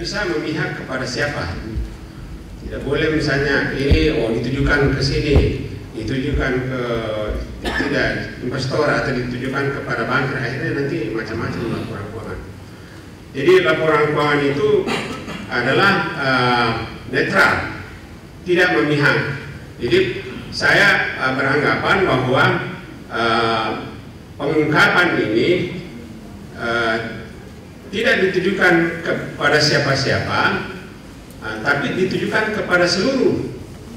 bisa memihak kepada siapa. Tidak boleh misalnya ini ditujukan ke sini, ditujukan ke tidak investor atau ditujukan kepada bank, akhirnya nanti macam-macam laporan keuangan. Jadi laporan keuangan itu adalah netral, tidak memihak. Jadi saya beranggapan bahwa pengungkapan ini tidak ditujukan kepada siapa-siapa, tapi ditujukan kepada seluruh.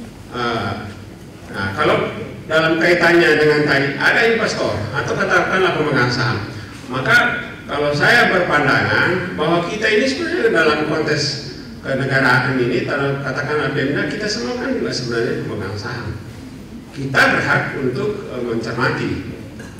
Nah, kalau dalam kaitannya dengan tadi ada investor atau katakanlah pemegang saham, maka kalau saya berpandangan bahwa kita ini sebenarnya dalam konteks kenegaraan ini, katakanlah Pemda, kita semua kan juga sebenarnya pemegang saham. Kita berhak untuk mencermati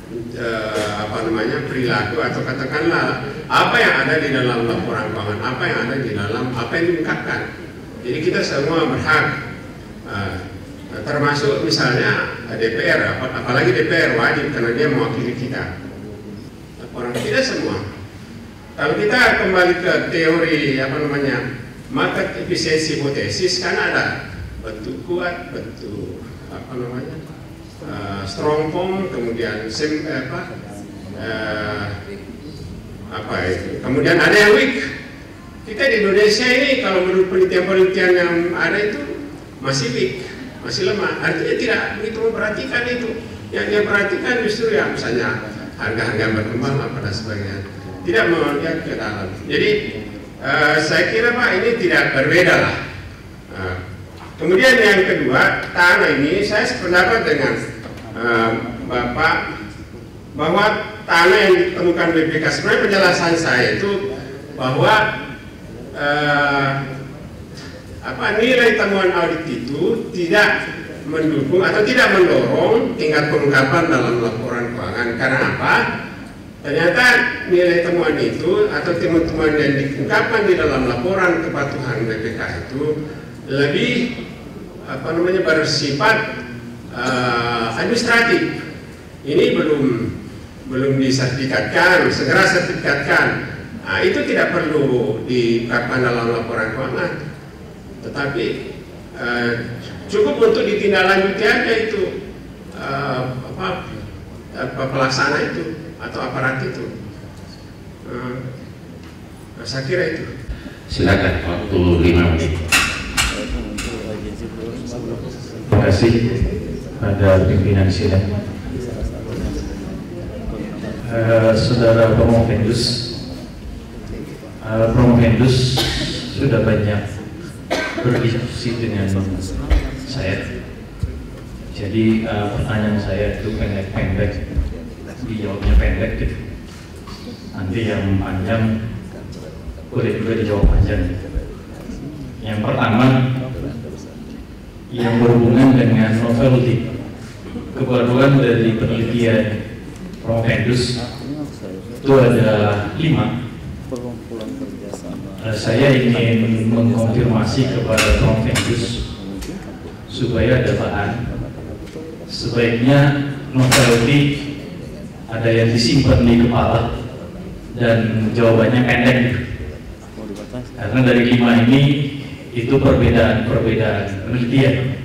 perilaku atau katakanlah apa yang ada di dalam laporan keuangan, apa yang ada di dalam apa yang diungkapkan. Jadi kita semua berhak, termasuk misalnya DPR, apalagi DPR wajib karena dia mewakili kita. Laporan tidak semua. Kalau kita kembali ke teori market efficiency hipotesis, kan ada bentuk kuat, bentuk strong form, kemudian kemudian ada yang weak. Kita di Indonesia ini kalau menurut penelitian-penelitian yang ada itu masih weak, masih lemah. Artinya tidak begitu memperhatikan itu. Yang dia perhatikan justru yang misalnya harga-harga berkembang pada sebagian, tidak melihat ke dalam. Jadi saya kira Pak ini tidak berbeda lah. Kemudian yang kedua, tanah ini saya sependapat dengan Bapak bahwa tanah yang ditemukan BPK, sebenarnya penjelasan saya itu bahwa nilai temuan audit itu tidak mendukung atau tidak mendorong tingkat pengungkapan dalam laporan keuangan. Karena apa? Ternyata nilai temuan itu atau temuan yang diungkapkan di dalam laporan kepatuhan BPK itu lebih bersifat administratif. Ini belum disertifikatkan, segera sertifikatkan. Nah, itu tidak perlu diungkapkan dalam laporan keuangan, tetapi cukup untuk ditindaklanjuti aja itu pelaksana itu atau aparat itu. Saya kira itu. Silakan, waktu 5 menit. Terima kasih pada pimpinan sidang. Saudara Promovendus sudah banyak berdiskusi dengan saya. Jadi pertanyaan saya itu pendek-pendek, dijawabnya pendek gitu. Nanti yang panjang boleh juga dijawab panjang. Yang pertama, yang berhubungan dengan novelty, kebaruan dari penelitian Promovendus itu ada 5. Saya ingin mengkonfirmasi kepada Promovendus supaya ada bahan. Sebaiknya novelty ada yang disimpan di kepala dan jawabannya pendek. Karena dari 5 ini itu perbedaan penelitian.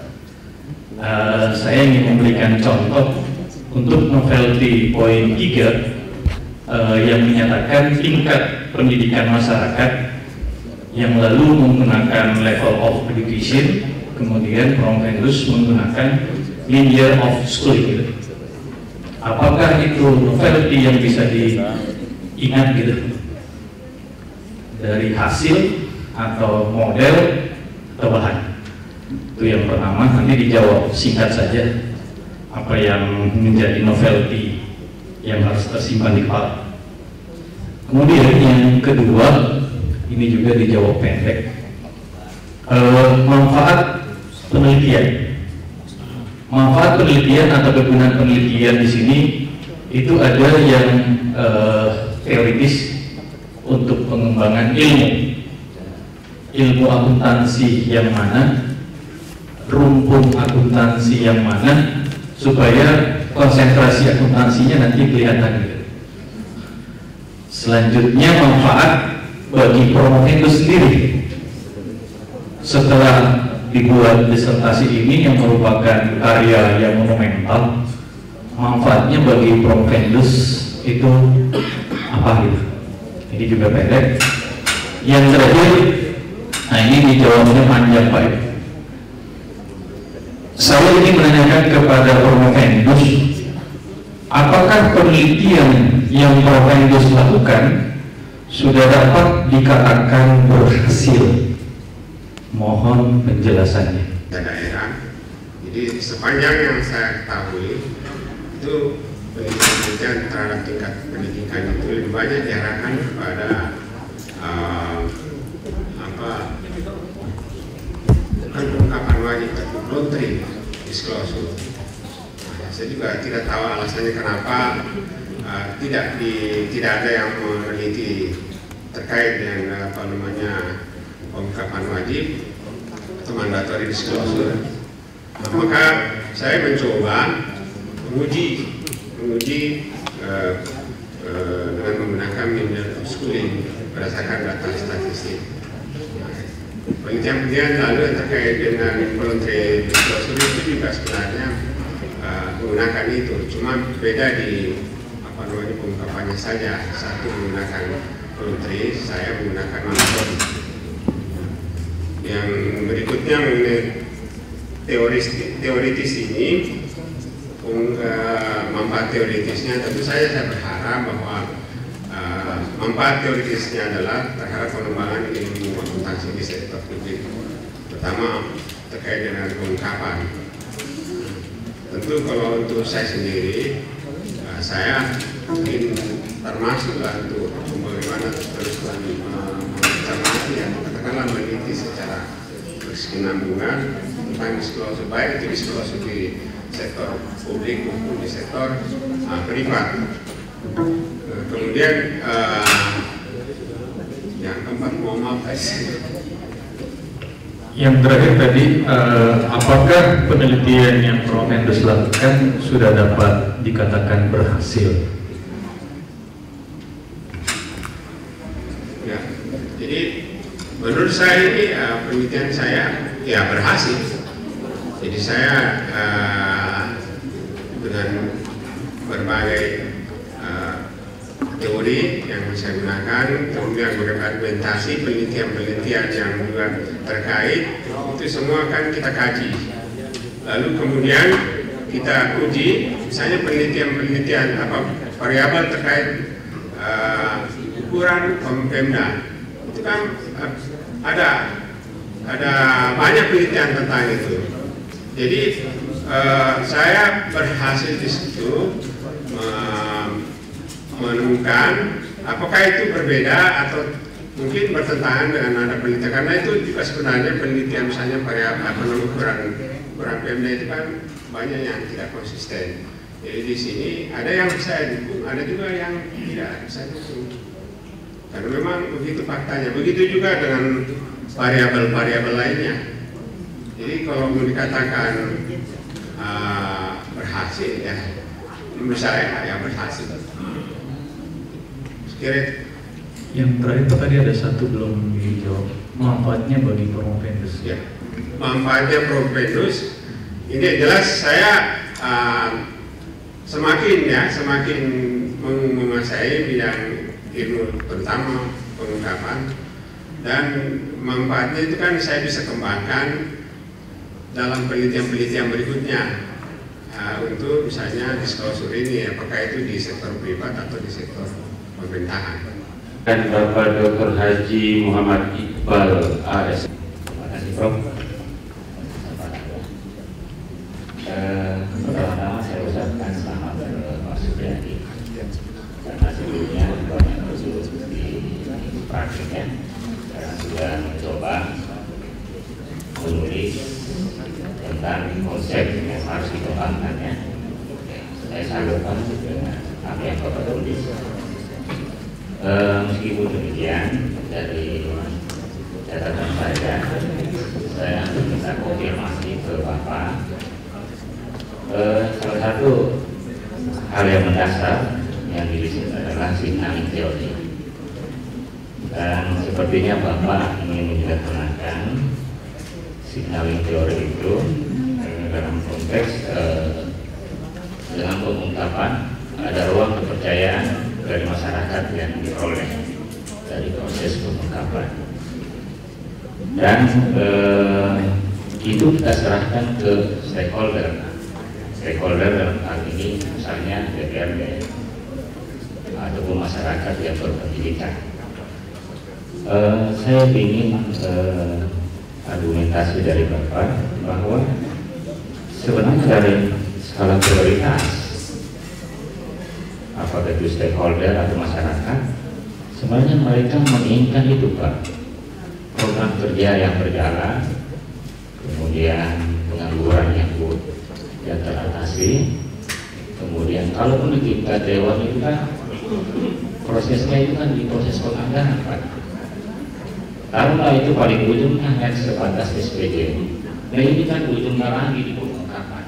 Saya ingin memberikan contoh untuk novelty poin 3 yang menyatakan tingkat pendidikan masyarakat yang lalu menggunakan level of education, kemudian Promovendus menggunakan linear of schooling. Apakah itu novelty yang bisa diingat gitu dari hasil atau model atau bahan? Itu yang pertama. Nanti dijawab singkat saja apa yang menjadi novelty yang harus tersimpan di kepala. Kemudian yang kedua, ini juga dijawab pendek. Manfaat penelitian. Manfaat penelitian atau kegunaan penelitian di sini itu ada yang teoritis untuk pengembangan ilmu akuntansi yang mana, rumpun akuntansi yang mana, supaya konsentrasi akuntansinya nanti kelihatan gitu. Selanjutnya manfaat bagi promosi itu sendiri setelah dibuat disertasi ini yang merupakan karya yang monumental, manfaatnya bagi Provendus itu apa gitu? Ini juga pendek. Yang terakhir, nah ini dijawabnya panjang Pak. Saya ingin menanyakan kepada Provendus, apakah penelitian yang Provendus lakukan sudah dapat dikatakan berhasil? Mohon penjelasannya. Daerah, jadi sepanjang yang saya ketahui itu penelitian terhadap tingkat pendidikan itu lebih banyak diarahkan kepada pengungkapan wajib atau voluntary disclosure. Saya juga tidak tahu alasannya kenapa tidak ada yang meneliti terkait dengan pengungkapan wajib atau mandatory disclosure. Maka saya mencoba menguji dengan menggunakan media schooling berdasarkan data statistik. Penelitian lalu yang terkait dengan voluntary disclosure itu juga sebenarnya menggunakan itu, cuma beda di pengungkapannya saja. Satu menggunakan voluntary, saya menggunakan mandatory. Yang berikutnya mengenai teoritis ini, manfaat teoritisnya tentu saja saya berharap bahwa manfaat teoritisnya adalah terhadap pengembangan ilmu akuntansi di sektor publik, terutama terkait dengan pengungkapan. Tentu kalau untuk saya sendiri, saya ingin termasuklah untuk bagaimana terus mencermati atau katakanlah meneliti secara berkesinambungan tentang disclosure, baik itu disclosure di sektor publik maupun di sektor privat. Kemudian yang keempat, mohon maaf yang terakhir tadi, apakah penelitian yang Provendus lakukan sudah dapat dikatakan berhasil? Ya, jadi menurut saya ini penelitian saya ya berhasil. Jadi saya dengan berbagai teori yang saya gunakan, kemudian berargumentasi, penelitian-penelitian yang juga terkait, itu semua akan kita kaji. Lalu kemudian kita uji, misalnya penelitian-penelitian apa variabel terkait ukuran Pemda. Itu kan ada banyak penelitian tentang itu. Jadi saya berhasil di situ menemukan apakah itu berbeda atau mungkin bertentangan dengan ada penelitian, karena itu juga sebenarnya penelitian misalnya variabel ukuran Pemda itu kan banyak yang tidak konsisten. Jadi di sini ada yang saya dukung, ada juga yang tidak saya dukung. Karena memang begitu faktanya. Begitu juga dengan variabel-variabel lainnya. Jadi kalau mau dikatakan berhasil ya, menurut saya ya berhasil. Yang terakhir tadi ada satu belum dijawab, manfaatnya bagi Provendus. Ya, manfaatnya Provendus ini jelas saya semakin menguasai bidang ilmu terutama pengungkapan, dan manfaatnya itu kan saya bisa kembangkan dalam penelitian-penelitian berikutnya untuk misalnya disclosure ini, apakah itu di sektor privat atau di sektor pemerintahan. Dan Bapak Dr. Haji Muhammad Iqbal AS. Terima kasih Prof. Pertama saya ucapkan selamat bermasuk jadi, karena sebelumnya banyak usul di praktiknya karena sudah mencoba menulis tentang konsep yang harus dikembangkan ya. Saya sangat bantu dengan apa yang Bapak tulis. Meskipun demikian, dari catatan saya minta konfirmasi ke Bapak. Salah satu hal yang mendasar yang dilisik adalah signaling teori, dan sepertinya Bapak ingin menyederhanakan signaling teori itu dalam konteks dengan pengungkapan ada ruang kepercayaan dari masyarakat yang diperoleh dari proses pengungkapan, dan itu kita serahkan ke stakeholder dalam hal ini misalnya DPRD ataupun masyarakat yang berpendidikan. Saya ingin argumentasi dari Bapak bahwa sebenarnya dari skala prioritas, apakah itu stakeholder atau masyarakat, sebenarnya mereka menginginkan itu Pak, program kerja yang berjalan, kemudian pengangguran yang teratasi, kemudian kalaupun kita dewan itu kan prosesnya itu kan di proses penganggaran Pak. Taruhlah itu paling ujungnya hanya sebatas SPJ. Nah ini kan ujungnya lagi di pengungkapan.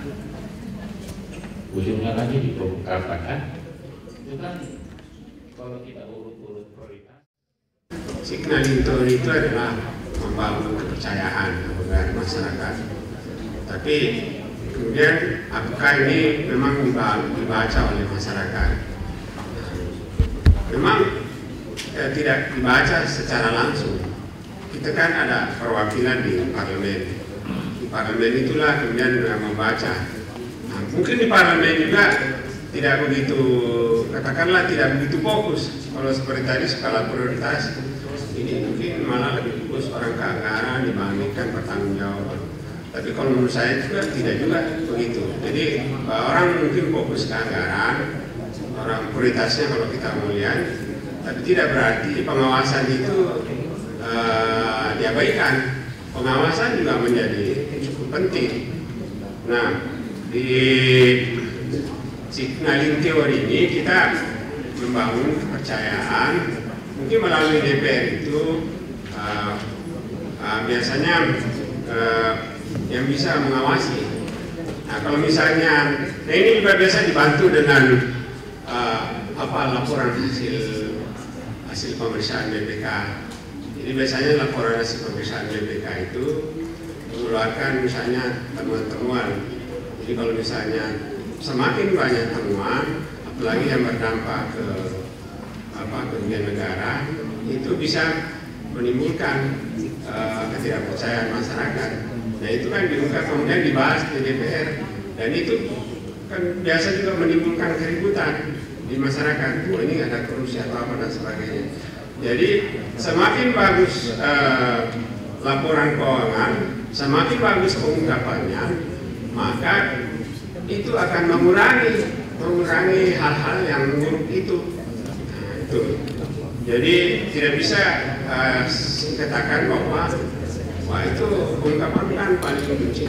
Kan? Itu kan kalau kita urut-urut prioritas. Signaling teori itu adalah membangun kepercayaan kepada masyarakat. Tapi kemudian apakah ini memang dibaca oleh masyarakat? Memang tidak dibaca secara langsung. Kita kan ada perwakilan di parlemen. Di parlemen itulah kemudian membaca. Nah, mungkin di parlemen juga tidak begitu, katakanlah tidak begitu fokus. Kalau seperti tadi skala prioritas, ini mungkin malah lebih fokus orang ke anggaran dibandingkan pertanggungjawaban. Tapi kalau menurut saya juga tidak juga begitu. Jadi orang mungkin fokus ke anggaran, orang prioritasnya kalau kita mau lihat, tapi tidak berarti pengawasan itu diabaikan. Pengawasan juga menjadi cukup penting. Nah, di signaling teori ini kita membangun kepercayaan, mungkin melalui DPR itu biasanya yang bisa mengawasi. Nah, kalau misalnya, nah ini juga biasa dibantu dengan laporan hasil pemeriksaan BPK. Jadi biasanya laporan hasil pemeriksaan BPK itu mengeluarkan misalnya temuan-temuan. Jadi kalau misalnya semakin banyak temuan, apalagi yang berdampak ke kerugian negara, itu bisa menimbulkan ketidakpercayaan masyarakat. Nah itu kan diungkap kemudian dibahas di DPR, dan itu kan biasa juga menimbulkan keributan di masyarakat. Oh, ini ada korupsi atau apa dan sebagainya. Jadi semakin bagus laporan keuangan, semakin bagus pengungkapannya, maka itu akan mengurangi hal-hal yang buruk itu. Nah, itu. Jadi tidak bisa katakan bahwa wah itu pengungkapan kan paling benci.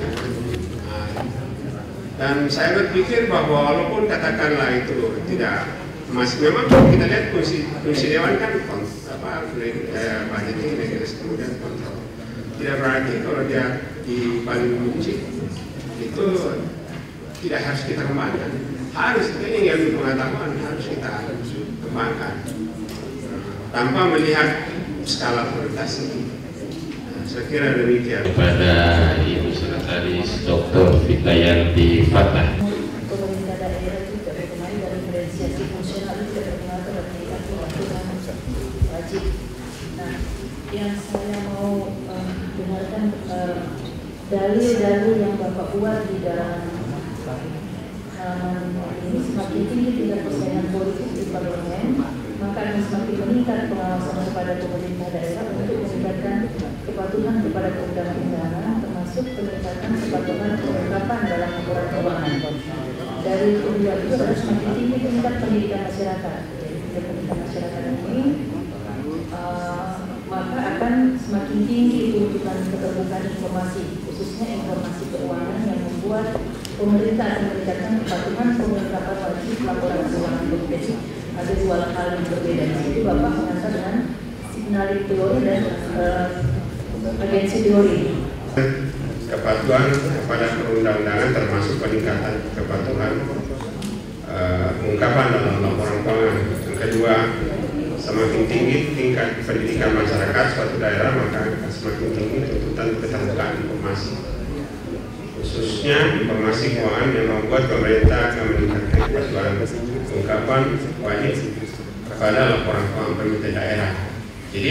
Dan saya berpikir bahwa walaupun katakanlah itu tidak memang kita lihat fungsi dewan kan budgeting, legislasi, kemudian kontrol. Tidak berarti kalau dia di paling benci itu tidak harus kita kembangkan. Harus ini yang pengetahuan harus kita kembangkan tanpa melihat skala prioritas ini. Saya kira demikian. Kepada Ibu Sekretaris Dr. Fitnayanti Fatah. Pemerintah daerah juga berkembang dari diferensiasi fungsional juga berkembang terhadap wajib. Nah, yang saya mau dengarkan dalil-dalil yang Bapak buat di dalam halaman ini, semakin tinggi tingkat persaingan politik di parlemen, maka akan semakin meningkat pengawasan kepada pemerintah daerah untuk meningkatkan kepatuhan kepada undang-undangan, termasuk peningkatan kepatuhan pengungkapan dalam laporan keuangan. Dari kedua itu adalah semakin tinggi tingkat pendidikan masyarakat. Jadi pendidikan masyarakat ini maka akan semakin tinggi tuntutan keterbukaan informasi, khususnya informasi keuangan yang membuat pemerintah akan meningkatkan kepatuhan pengungkapan wajib laporan keuangan BPJS. Ada dua hal yang berbeda. Jadi Bapak mengantar dengan signaling teori dan agensi teori. Kepatuhan kepada perundang-undangan termasuk peningkatan kepatuhan pengungkapan dalam laporan keuangan. Yang kedua, semakin tinggi tingkat pendidikan masyarakat suatu daerah, maka akan semakin tinggi tuntutan keterbukaan informasi, khususnya informasi keuangan yang membuat pemerintah akan meningkatkan kepatuhan pengungkapan wajib kepada laporan keuangan pemerintah daerah. Jadi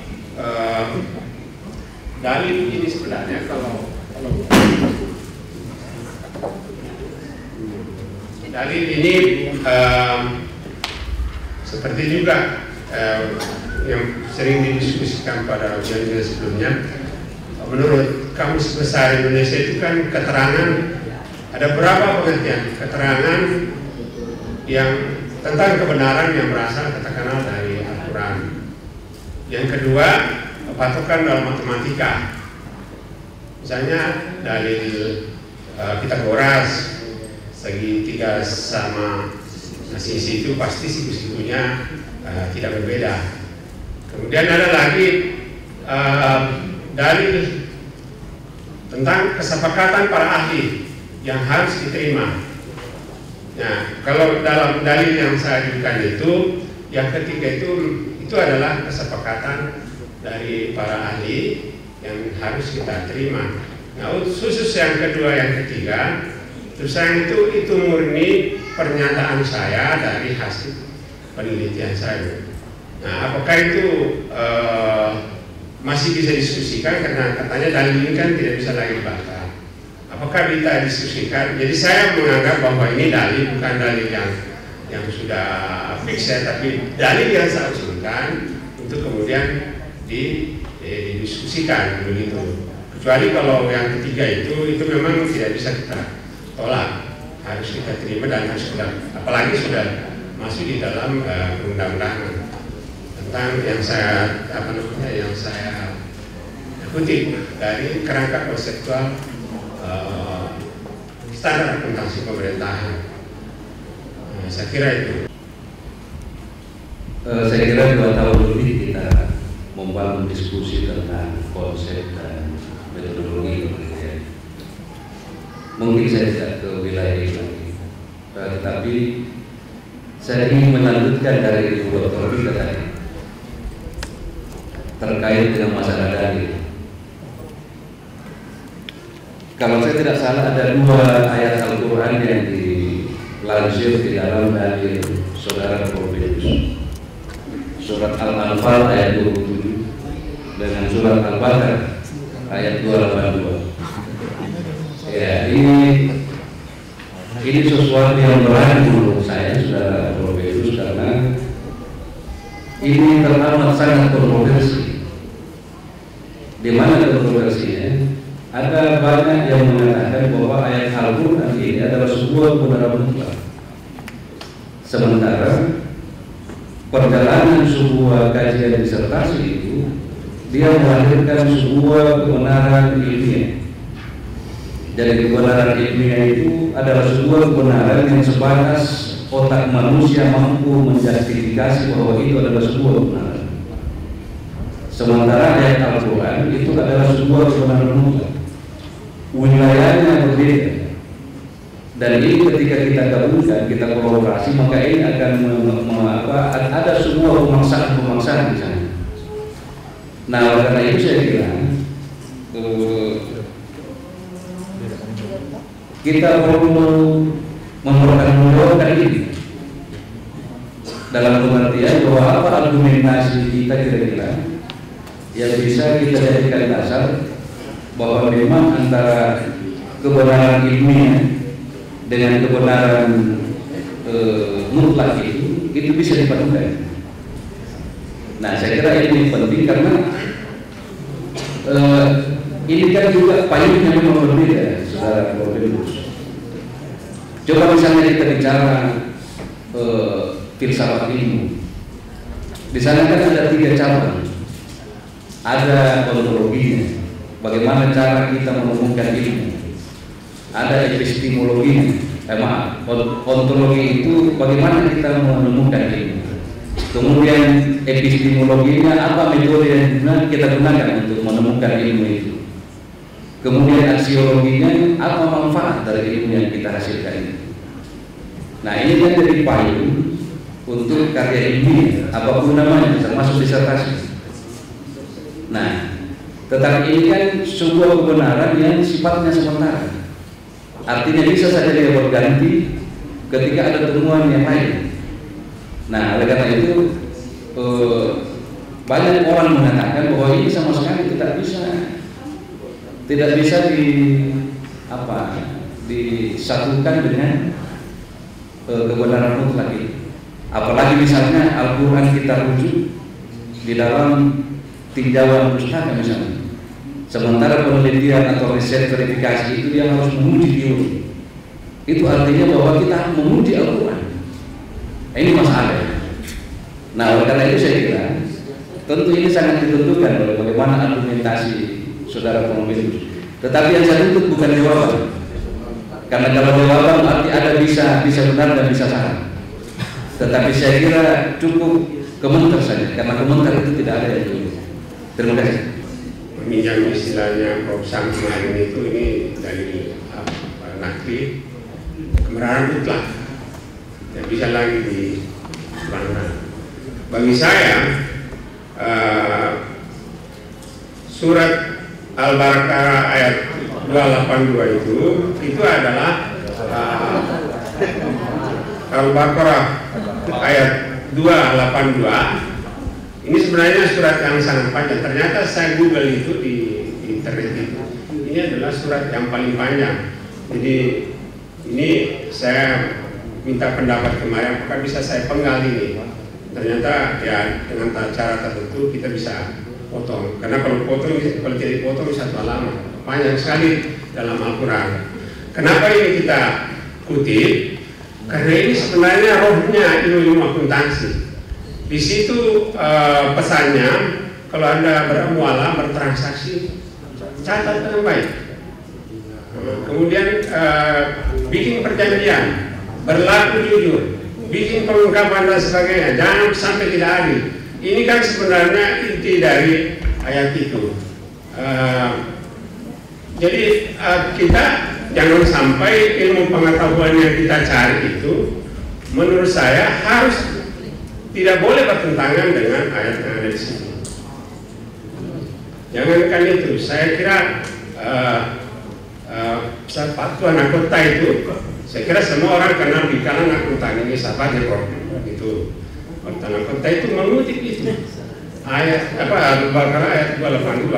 dalil ini sebenarnya kalau dalil ini seperti juga yang sering didiskusikan pada ujian sebelumnya. Menurut Kamus Besar Indonesia itu kan keterangan, ada berapa pengertian keterangan yang tentang kebenaran yang berasal katakanlah dari Al-Quran. Yang kedua, patokan dalam matematika. Misalnya dalil Pitagoras, segitiga sama sisi itu pasti siku-sikunya tidak berbeda. Kemudian ada lagi dalil tentang kesepakatan para ahli yang harus diterima. Nah, kalau dalam dalil yang saya ajukan itu, yang ketiga itu adalah kesepakatan dari para ahli yang harus kita terima. Nah, khusus yang kedua, yang ketiga, terus yang itu murni pernyataan saya dari hasil penelitian saya. Nah, apakah itu masih bisa diskusikan karena katanya dalil ini kan tidak bisa lagi dibantah. Apakah kita diskusikan? Jadi saya menganggap bahwa ini dalil bukan dalil yang sudah fix ya, tapi dalil yang saya usulkan untuk kemudian didiskusikan begitu. Kecuali kalau yang ketiga itu memang tidak bisa kita tolak, harus kita terima dan harus kita, apalagi sudah masuk di dalam perundang-undangan tentang yang saya yang saya kutip dari kerangka konseptual standar akuntansi pemerintahan. Saya kira itu. Saya kira 2 tahun lebih kita membangun diskusi tentang konsep dan metodologi penelitian. Mungkin saya tidak ke wilayah ini lagi, tetapi saya ingin melanjutkan dari Ibu Dr. Rika tadi terkait dengan masalah dalil. Kalau saya tidak salah ada 2 ayat Al-Quran yang dilansir di dalam dalil saudara Profesor. Surat Al-Anfal ayat 27 dengan surat Al-Baqarah ayat 282. Ya, ini sesuatu yang berat menurut saya, saudara Profesor, karena ini teramat sangat kontroversi. Di mana kontroversinya? Ada banyak yang mengatakan bahwa ayat Al-Quran ini adalah sebuah kebenaran mutlak. Sementara perjalanan sebuah kajian disertasi itu dia melahirkan sebuah kebenaran ilmiah. Jadi kebenaran ilmiah itu adalah sebuah kebenaran yang sebatas otak manusia mampu menjustifikasi bahwa itu adalah sebuah kebenaran. Sementara ayat Al-Quran itu adalah sebuah kebenaran mutlak. Wilayahnya berbeda, dan ini ketika kita gabungkan, kita kolaborasi, maka ini akan ada sebuah pemaksaan di sana. Nah, karena itu saya kira kita perlu mempertanggungjawabkan ini dalam pengertian bahwa apa argumentasi kita kira-kira yang bisa kita jadikan dasar bahwa memang antara kebenaran ilmiah dengan kebenaran mutlak itu bisa dipadukan. Nah, saya kira ini penting karena ini kan juga payungnya memang berbeda, saudara Profesor. Coba misalnya kita bicara filsafat ilmu, di sana kan ada 3 cabang, ada ontologinya. Bagaimana cara kita menemukan ilmu? Ada epistemologinya. Ontologi itu bagaimana kita menemukan ilmu. Kemudian epistemologinya, apa metode yang kita gunakan untuk menemukan ilmu itu. Kemudian aksiologinya, apa manfaat dari ilmu yang kita hasilkan itu. Nah, ini kan jadi payung untuk karya ilmiah apapun namanya, termasuk disertasi. Nah, tetapi ini kan sebuah kebenaran yang sifatnya sementara. Artinya bisa saja dia berganti ketika ada temuan yang lain. Nah, oleh karena itu banyak orang mengatakan bahwa ini sama sekali tidak bisa disatukan dengan kebenaran mutlak ini. Apalagi misalnya Al-Quran kita rujuk di dalam tinjauan pustaka misalnya, sementara penelitian atau riset verifikasi itu dia harus menguji teori. Itu artinya bahwa kita menguji Al-Quran. Ini masalah. Nah, oleh karena itu saya kira tentu ini sangat ditentukan oleh bagaimana argumentasi saudara pemimpin. Tetapi yang saya tuntut bukan jawaban, karena kalau jawaban arti ada bisa benar dan bisa salah. Tetapi saya kira cukup komentar saja, karena komentar itu tidak ada yang tulis. Terima kasih. Meminjam istilahnya Prof. Sam kemarin itu, ini dari Nakri, kemerahan mutlak, tidak bisa lagi dibanggakan. Bagi saya, surat Al-Baqarah ayat 282 itu adalah Al-Baqarah ayat 282. Ini sebenarnya surat yang sangat panjang. Ternyata saya Google itu di internet itu. Ini adalah surat yang paling panjang. Jadi ini saya minta pendapat kemarin, apakah bisa saya penggal ini. Ternyata ya dengan cara tertentu kita bisa potong. Karena kalau tidak potong bisa terlalu lama. Panjang sekali dalam Al-Quran. Kenapa ini kita kutip? Karena ini sebenarnya rohnya ilmu akuntansi. Di situ pesannya, kalau Anda bermuamalah, bertransaksi, catat dengan baik. Kemudian bikin perjanjian, berlaku jujur, bikin pengungkapan dan sebagainya, jangan sampai tidak adil. Ini kan sebenarnya inti dari ayat itu. Jadi kita jangan sampai ilmu pengetahuan yang kita cari itu, menurut saya harus tidak boleh bertentangan dengan ayat yang ada di sini. Jangankan itu, saya kira fatwa nakota itu, saya kira semua orang kenal di kalangan akuntan ini sahabatnya kok. Itu fatwa nakota itu mengutip itu ayat Al-Baqarah ayat 282.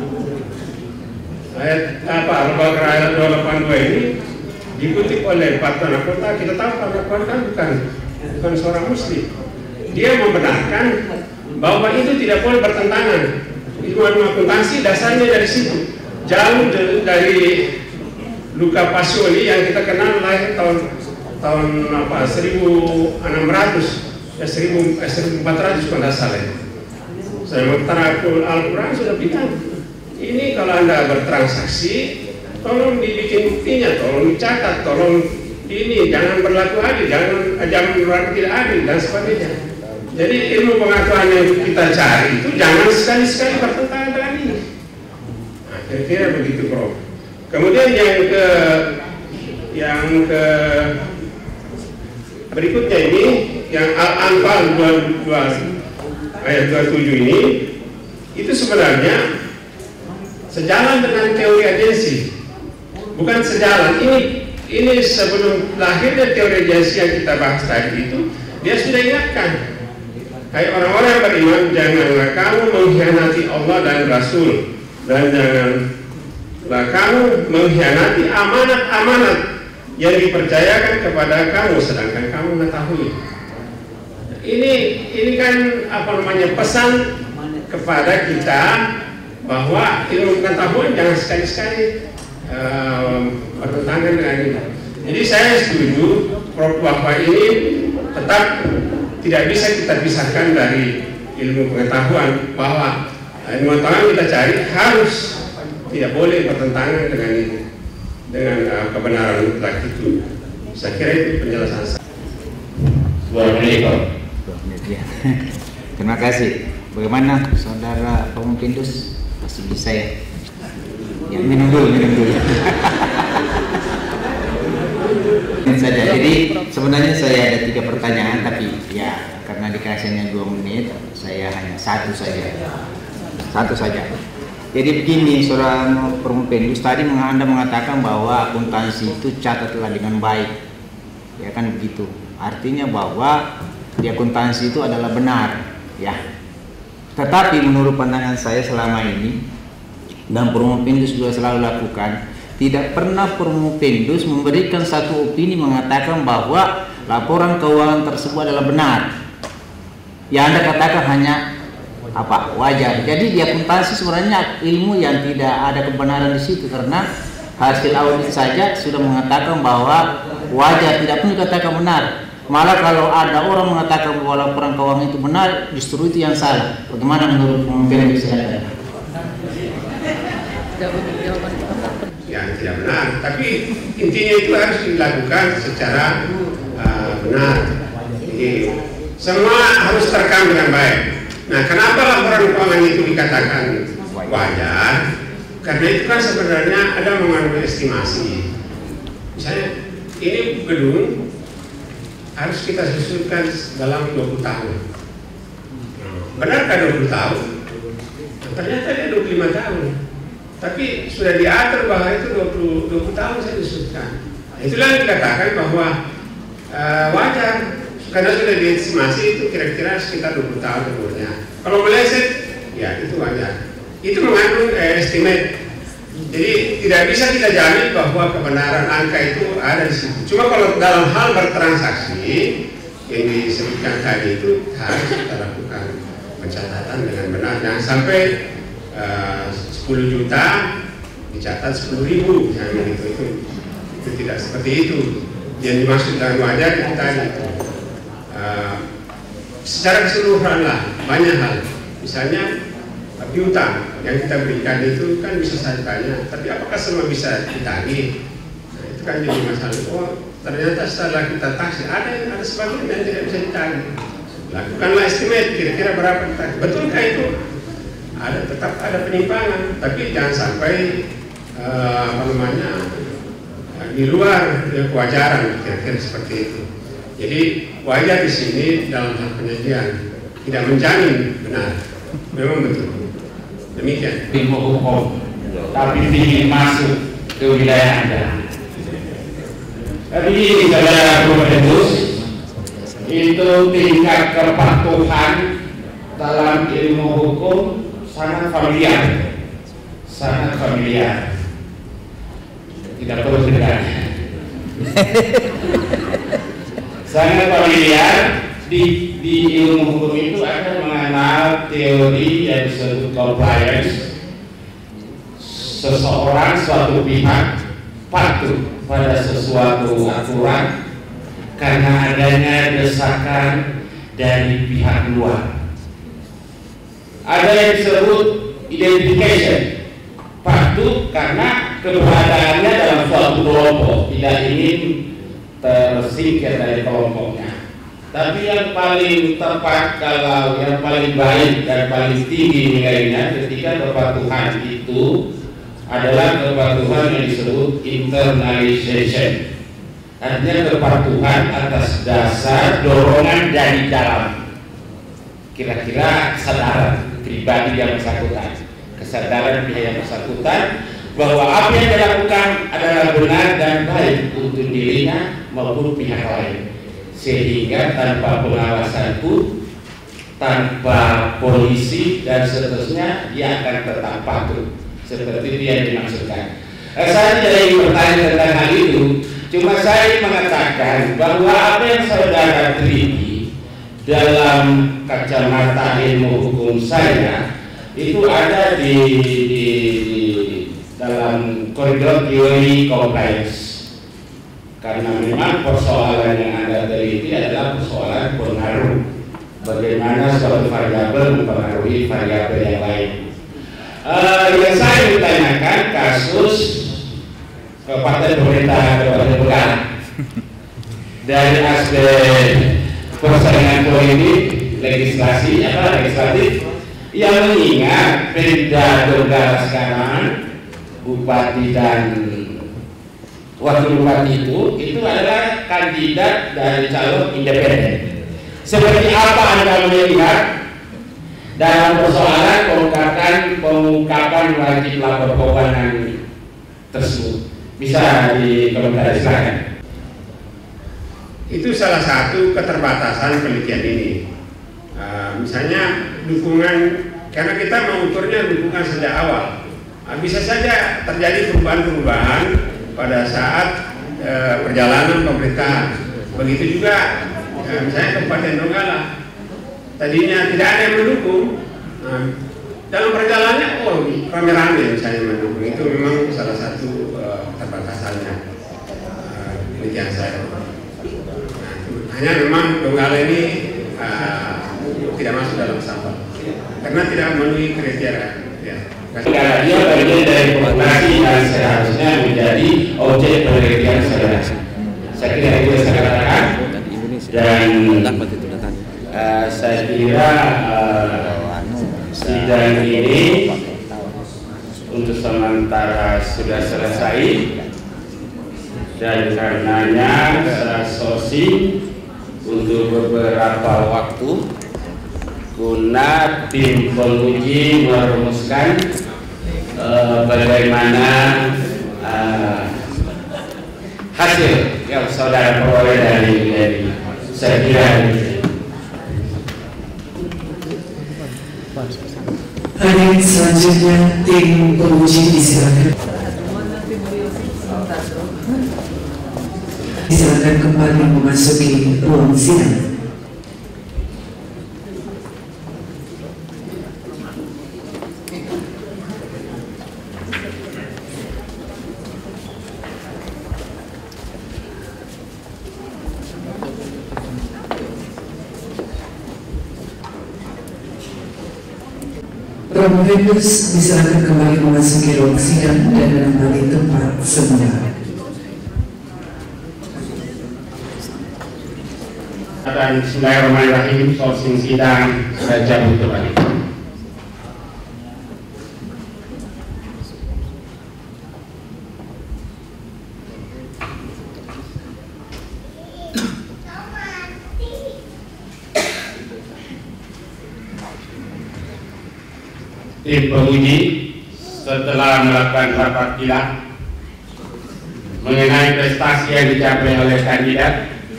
Al-Baqarah ayat 282 ini dikutip oleh fatwa nakota. Kita tahu fatwa nakota bukan seorang muslim. Dia membenarkan bahwa itu tidak boleh bertentangan. Ilmu akuntansi dasarnya dari situ. Jauh dari Luca Pacioli yang kita kenal lahir tahun 1600 1400 kalau tidak salah. Saya mengatakan Al-Quran sudah bilang ini kalau Anda bertransaksi, tolong dibikin buktinya, tolong dicatat, tolong ini jangan berlaku adil, jangan berlaku tidak adil dan sebagainya. Jadi ilmu pengetahuan yang kita cari itu jangan sekali-sekali bertentangan dengan ini. Nah, kira-kira begitu, Prof. Kemudian yang ke berikutnya ini, yang Al-Anfal 22 ayat 27 ini, itu sebenarnya sejalan dengan teori agensi. Bukan sejalan. Ini sebelum lahirnya teori agensi yang kita bahas tadi itu, dia sudah ingatkan. Hai orang-orang yang beriman, janganlah kamu mengkhianati Allah dan Rasul, dan janganlah kamu mengkhianati amanat-amanat yang dipercayakan kepada kamu sedangkan kamu mengetahui. Ini kan pesan kepada kita bahwa ilmu pengetahuan jangan sekali-sekali bertentangan dengan ini. Jadi saya setuju bahwa ini tetap tidak bisa kita pisahkan dari ilmu pengetahuan, bahwa ilmu pengetahuan kita cari harus tidak boleh bertentangan dengan itu, dengan kebenaran mutlak itu. Saya kira itu penjelasan saya. Terima kasih. Bagaimana saudara pemimpin Dus? Masih bisa ya? Ya minum dulu. saja. Jadi sebenarnya saya ada 3 pertanyaan, tapi ya karena dikasihnya 2 menit, saya hanya satu saja. Jadi begini, Saudara Permupendus, tadi Anda mengatakan bahwa akuntansi itu catatlah dengan baik, ya kan begitu. Artinya bahwa di akuntansi itu adalah benar, ya. Tetapi menurut pandangan saya selama ini, dan Permupendus juga selalu lakukan, tidak pernah Permupendus memberikan satu opini mengatakan bahwa laporan keuangan tersebut adalah benar. Yang Anda katakan hanya wajar. Jadi di akuntansi sebenarnya ilmu yang tidak ada kebenaran di situ, karena hasil audit saja sudah mengatakan bahwa wajar, tidak pun dikatakan benar. Malah kalau ada orang mengatakan bahwa laporan keuangan itu benar, justru itu yang salah. Bagaimana menurut Permupendus? Yang tidak benar, tapi intinya itu harus dilakukan secara benar. Jadi semua harus terekam dengan baik. Nah, kenapa laporan keuangan itu dikatakan wajar? Karena itu kan sebenarnya ada mengandung estimasi. Misalnya ini gedung harus kita susunkan dalam 20 tahun. Benarkah 20 tahun? Ternyata dia 25 tahun. Tapi sudah diatur bahwa itu 20 tahun saya disebutkan. Itulah yang dikatakan bahwa wajar, karena sudah diestimasi itu kira-kira sekitar 20 tahun umurnya. Kalau meleset, ya itu wajar. Itu mengandung estimate. Jadi tidak bisa kita jamin bahwa kebenaran angka itu ada di situ. Cuma kalau dalam hal bertransaksi yang disebutkan tadi itu harus kita lakukan pencatatan dengan benar. Jangan sampai 10 juta dicatat 10.000, misalnya itu tidak seperti itu. Yang dimaksud dengan wajar itu tadi secara keseluruhan lah, banyak hal. Misalnya piutang yang kita berikan itu kan bisa saya tanya, tapi apakah semua bisa ditagih? Nah, itu kan jadi masalah. Oh, ternyata setelah kita taksi ada sebagian yang tidak bisa ditagih. Lakukanlah estimate kira-kira berapa ditagih. Betulkah itu? Tetap ada penyimpangan, tapi jangan sampai di luar kewajaran, kira-kira seperti itu. Jadi wajar di sini dalam hal penyajian, tidak menjamin benar. Memang betul. Demikian. Ilmu hukum, tapi ingin masuk ke wilayah Anda. Tapi saudara Permupendus, itu tingkat kepatuhan dalam ilmu hukum sangat familiar, tidak perlu sekedar sangat familiar. Di ilmu hukum itu ada mengenal teori yang disebut compliance. Seseorang, suatu pihak patuh pada sesuatu aturan karena adanya desakan dari pihak luar. Ada yang disebut identification, patuh karena keberadaannya dalam suatu kelompok, tidak ingin tersingkir dari kelompoknya. Tapi yang paling tepat, kalau yang paling baik dan paling tinggi nilainya ketika kepatuhan itu adalah kepatuhan yang disebut internalization. Artinya kepatuhan atas dasar dorongan dari dalam. Kira-kira kesadaran pribadi yang bersangkutan, kesadaran pihak yang bersangkutan bahwa apa yang dilakukan adalah benar dan baik untuk dirinya maupun pihak lain. Sehingga tanpa pengawasan pun, tanpa polisi dan seterusnya, dia akan tetap patuh seperti itu yang dimaksudkan. Saya tidak ingin bertanya tentang hal itu, cuma saya mengatakan bahwa apa yang saudara teliti dalam kacamata ilmu hukum saya itu ada di dalam koridor teori compliance. Karena memang persoalan yang Anda teliti adalah persoalan pengaruh, bagaimana suatu variabel mempengaruhi variabel yang lain. Yang saya bertanyakan kasus Kabupaten Pemerintah Kabupaten Bengkala dari aspek persaingan politik, legislatif yang mengingat Pemda Donggala sekarang Bupati dan wakil bupati itu adalah kandidat dari calon independen. Seperti apa Anda melihat dalam persoalan pengungkapan wajib lapor keuangan tersebut? Bisa dikomentari, silakan. Itu salah satu keterbatasan penelitian ini. Misalnya dukungan, karena kita mengukurnya dukungan sejak awal. Bisa saja terjadi perubahan-perubahan pada saat perjalanan pemerintahan. Begitu juga misalnya Kabupaten Donggala, tadinya tidak ada yang mendukung. Dalam perjalanannya, rame-rame misalnya mendukung. Itu memang salah satu keterbatasannya penelitian saya. Hanya memang Donggala ini tidak masuk dalam sampel karena tidak memenuhi kriteria. Karena dia bagian dari populasi dan seharusnya menjadi objek penelitian saudara. Saya kira itu saya katakan, dan saya kira sidang ini untuk sementara sudah selesai, dan karenanya saya sosi untuk beberapa waktu guna tim penguji merumuskan bagaimana hasil yang saudara peroleh dari saya kira. Hadirin selanjutnya tim penguji disilakan. Silakan kembali memasuki ruang sidang. Promovendus disilakan kembali memasuki ruang sidang dan menempati tempat semula. Dan bismillahirrahmanirrahim, sourcing sidang saya cabut kembali. Tim penguji setelah melakukan rapat kilat mengenai prestasi yang dicapai oleh kandidat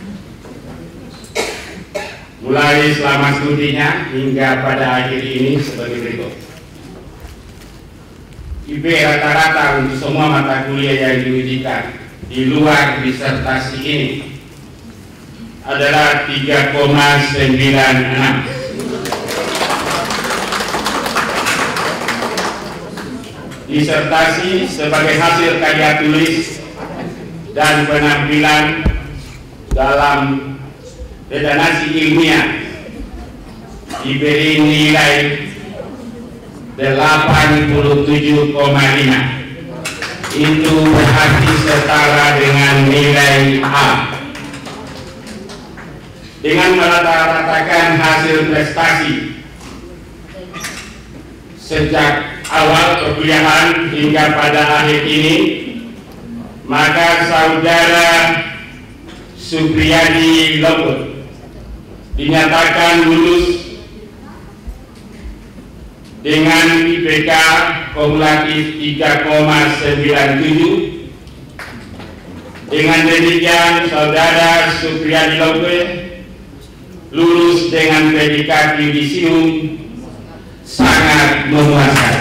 mulai selama studinya hingga pada akhir ini sebagai berikut. IP rata-rata untuk semua mata kuliah yang diujikan di luar disertasi ini adalah 3,96. Disertasi sebagai hasil karya tulis dan penampilan dalam redaksi ilmiah diberi nilai 87,5. Itu berarti setara dengan nilai A. Dengan merata-ratakan hasil prestasi sejak awal perkuliahan hingga pada akhir ini, maka saudara Supriyadi Lombok dinyatakan lulus dengan IPK kumulatif 3,97. Dengan demikian saudara Supriyadi Lombok lulus dengan predikat yudisium sangat memuaskan.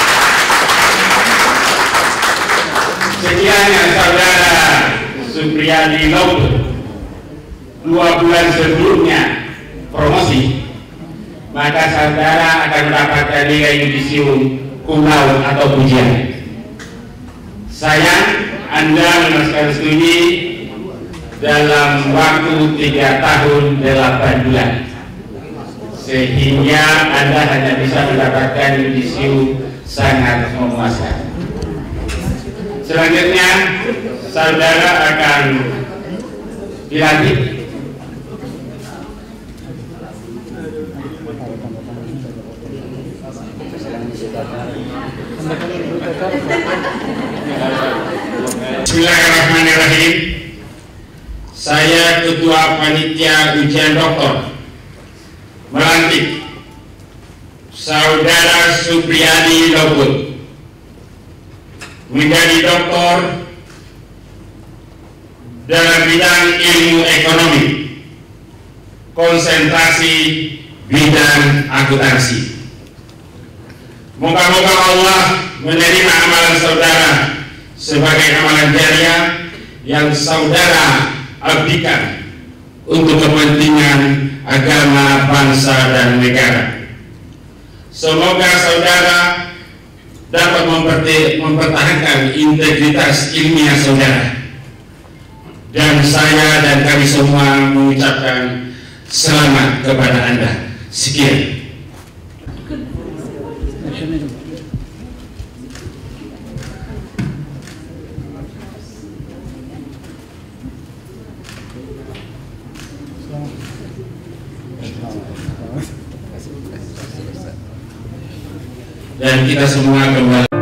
Sekiranya saudara Supriyadi Lombok 2 bulan sebelumnya promosi, maka saudara akan mendapatkan nilai yudisium cum laude atau pujian. Sayang Anda meneruskan studi dalam waktu 3 tahun 8 bulan, sehingga Anda hanya bisa mendapatkan yudisium sangat memuaskan. Selanjutnya saudara akan dilantik Bismillahirrahmanirrahim. Saya Ketua Panitia Ujian Doktor melantik Saudara Supriyadi Loput menjadi doktor dalam bidang ilmu ekonomi, konsentrasi bidang akuntansi. Moga-moga Allah menerima amalan saudara sebagai amalan jariah yang saudara abdikan untuk kepentingan agama, bangsa, dan negara. Semoga saudara dapat mempertahankan integritas ilmiah saudara. Dan saya dan kami semua mengucapkan selamat kepada Anda. Sekian. Dan kita semua kembali